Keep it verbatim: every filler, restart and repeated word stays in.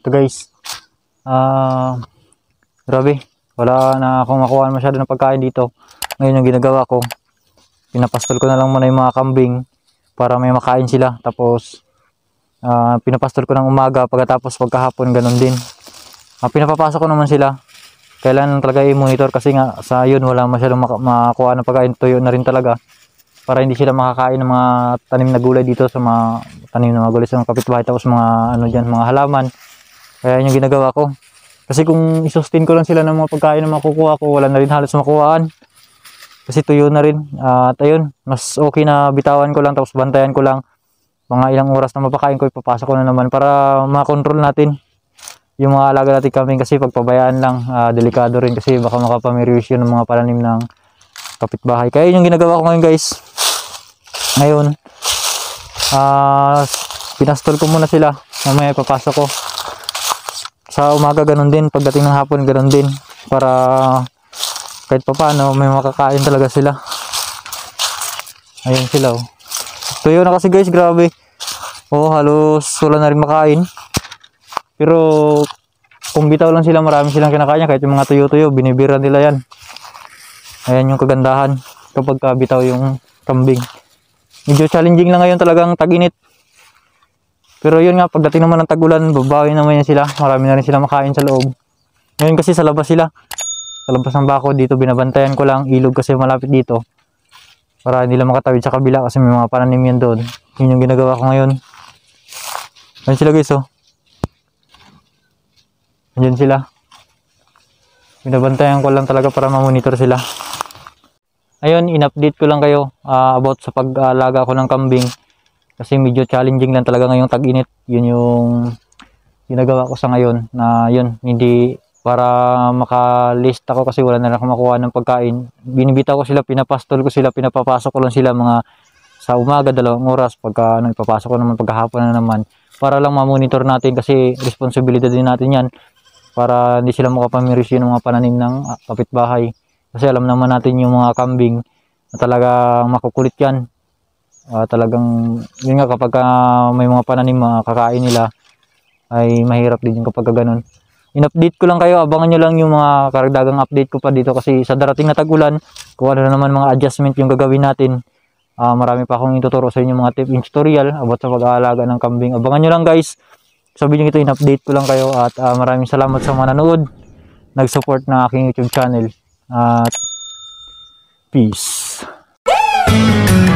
Ito guys, ah, uh, grabe, wala na akong makuha masyado ng pagkain dito. Ngayon yung ginagawa ko, pinapastol ko na lang muna yung mga kambing para may makain sila. Tapos, uh, pinapastol ko ng umaga, pagkatapos pagkahapon ganun din. Uh, pinapapasok ko naman sila. Kailan talaga i-monitor kasi nga sa yun wala masyadong makuha ng pagkain, tuyo na rin talaga. Para hindi sila makakain ng mga tanim na gulay dito sa mga tanim na mga gulay sa mga kapitbahay, tapos mga ano dyan, mga halaman. Kaya yun yung ginagawa ko. Kasi kung isustain ko lang sila ng mga pagkain na makukuha ko, wala na rin halos makuhaan. Kasi tuyo na rin. Uh, at ayun, mas okay na bitawan ko lang, tapos bantayan ko lang. Mga ilang oras na mapakain ko, ipapasok ko na naman para makontrol natin yung mga alaga natin kambing. Kasi pagpabayaan lang, uh, delikado rin kasi baka makapamirisyo ng mga pananim ng kapitbahay. Kaya yun yung ginagawa ko ngayon guys. Ngayon, uh, pinastol ko muna sila. Mamaya ipapasok ko. Sa umaga ganun din, pagdating ng hapon ganun din, para kahit pa paano may makakain talaga sila. Ayun sila oh. Tuyo na kasi guys, grabe. Oh, halos wala na rin makain. Pero kung bitaw lang sila, marami silang kinakain. Kahit yung mga tuyo-tuyo, binibira nila yan. Ayan yung kagandahan kapag bitaw yung kambing. Medyo challenging lang ngayon talagang tag-init. Pero yun nga, pagdating naman ng tag-ulan, babawi naman yan sila. Marami na rin sila makain sa loob. Ngayon kasi sa labas sila. Sa labas ng bako, dito binabantayan ko lang. Ilog kasi malapit dito. Para hindi lang makatawid sa kabila kasi may mga pananim yan doon. Yun yung ginagawa ko ngayon. Ayun sila guys oh. Ayun sila. Binabantayan ko lang talaga para mamonitor sila. Ayun, in-update ko lang kayo uh, about sa pag-alaga ko ng kambing. Kasi medyo challenging lang talaga ngayong tag-init. Yun yung ginagawa ko sa ngayon. Na yun, hindi para makalist ako kasi wala na lang akong makuha ng pagkain. Binibitaw ko sila, pinapastol ko sila, pinapapasok ko lang sila mga sa umaga, dalawang oras. Pagka ano, ipapasok ko naman pagkahapon na naman. Para lang ma-monitor natin kasi responsibilidad din natin yan. Para hindi sila makapamirisyo ng mga pananim ng kapitbahay. Kasi alam naman natin yung mga kambing na talagang makukulit yan. Uh, talagang yun nga, kapag uh, may mga pananim uh, kakain nila ay mahirap din yung kapag ganun. In-update ko lang kayo, abangan nyo lang yung mga karagdagang update ko pa dito kasi sa darating na tag-ulan, kung ano na naman mga adjustment yung gagawin natin. Uh, marami pa akong ituturo sa inyo mga tip and tutorial about sa pag-aalaga ng kambing. Abangan nyo lang guys. Sabi nyo ito, in-update ko lang kayo at uh, maraming salamat sa mga nanood, nag-support na aking YouTube channel. At uh, peace.